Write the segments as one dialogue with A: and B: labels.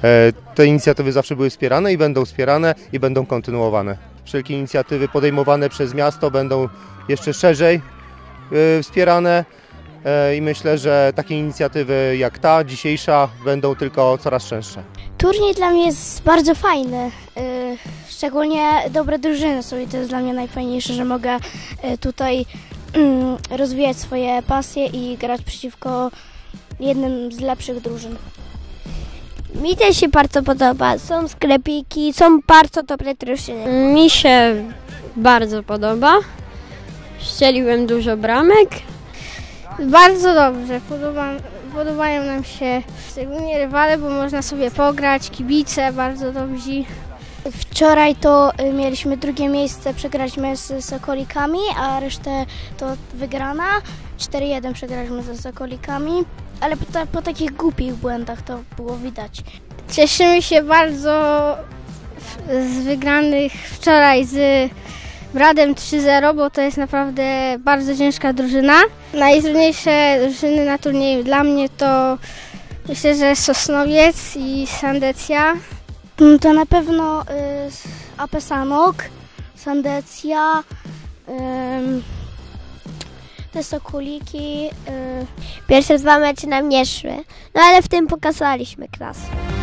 A: Te inicjatywy zawsze były wspierane i będą kontynuowane. Wszelkie inicjatywy podejmowane przez miasto będą jeszcze szerzej wspierane i myślę, że takie inicjatywy jak ta dzisiejsza będą tylko coraz częstsze.
B: Turniej dla mnie jest bardzo fajny, szczególnie dobre drużyny są i to jest dla mnie najfajniejsze, że mogę tutaj rozwijać swoje pasje i grać przeciwko jednym z lepszych drużyn.
C: Mi też się bardzo podoba, są sklepiki, są bardzo dobre drużyny.
D: Mi się bardzo podoba, strzeliłem dużo bramek.
E: Bardzo dobrze, podobają nam się szczególnie rywale, bo można sobie pograć, kibice bardzo dobrzy.
B: Wczoraj to mieliśmy drugie miejsce, przegraliśmy z Sokolikami, a resztę to wygrana. 4-1 przegraliśmy ze Sokolikami, ale po takich głupich błędach to było widać.
E: Cieszymy się bardzo z wygranych wczoraj z Bradem 3-0, bo to jest naprawdę bardzo ciężka drużyna. Najtrudniejsze drużyny na turnieju dla mnie to myślę, że Sosnowiec i Sandecja.
B: To na pewno AP Sanok, Sandecja, te Sokoliki.
C: Pierwsze 2 mecze nam nie szły, no ale w tym pokazaliśmy klasę.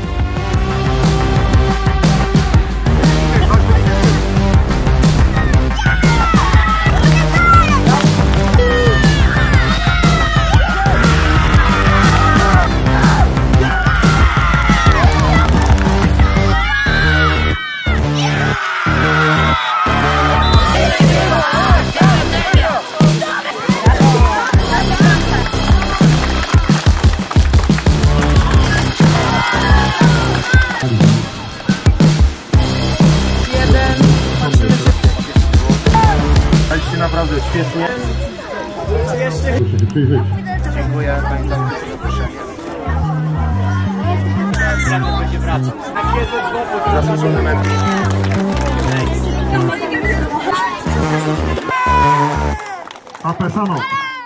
A: Naprawdę świetnie. Dziękuję Pani za zaproszenie. Będzie wracał. Zasłużony mecz.
F: AP Sanok.